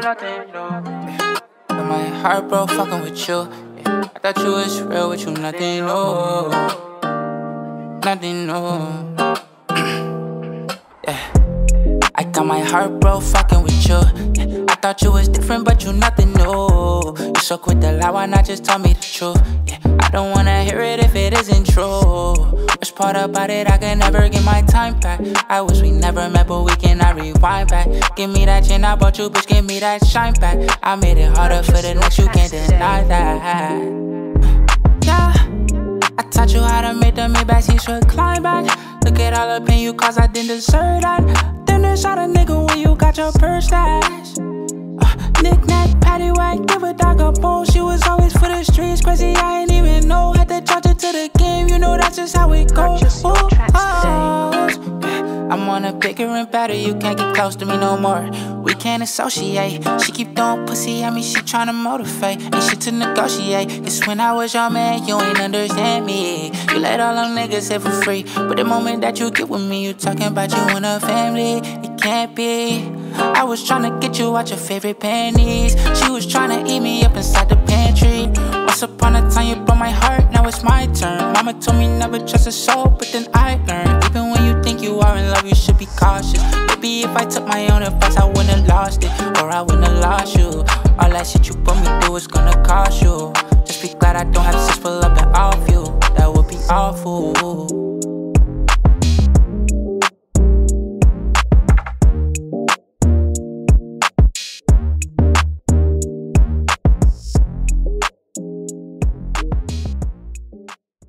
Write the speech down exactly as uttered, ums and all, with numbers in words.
nothing, no. But my heart broke fucking with you. Yeah. I thought you was real with you, nothing, no. Nothing, no. Yeah. I got my heart broke fucking with you. Yeah. I thought you was different, but you nothing, no. You so quick to lie, why not just tell me the truth? Yeah. I don't wanna hear it if it isn't true. Worst part about it, I can never get my time back. I wish we never met, but we cannot rewind back. Give me that chin I bought you, bitch, give me that shine back. I made it harder for the next, you can't deny that. Yeah, I taught you how to make the Maybach seats should climb back. Look at all the pain you caused, I didn't deserve that. Then there's shot a nigga when you got your purse stash. Knick-knack, paddywhack, give a dog a bone. She was always for the streets, crazy, I ain't even know. Had to charge it to the game, you know that's just how it goes. Ooh, oh. I'm on a bigger and better, you can't get close to me no more. We can't associate, she keep throwing pussy at me, she tryna motivate. Ain't shit to negotiate, it's when I was your man, you ain't understand me. You let all them niggas hit for free, but the moment that you get with me, you talking about you and a family. It can't be. I was tryna get you out your favorite panties. She was tryna eat me up inside the pantry. Once upon a time you broke my heart, now it's my turn. Mama told me never trust a soul, but then I learned. Even when you think you are in love, you should be cautious. Maybe if I took my own advice, I wouldn't have lost it, or I wouldn't have lost you. All that shit you put me through is gonna cost you. Just be glad I don't have to pull up and off you. That would be awful.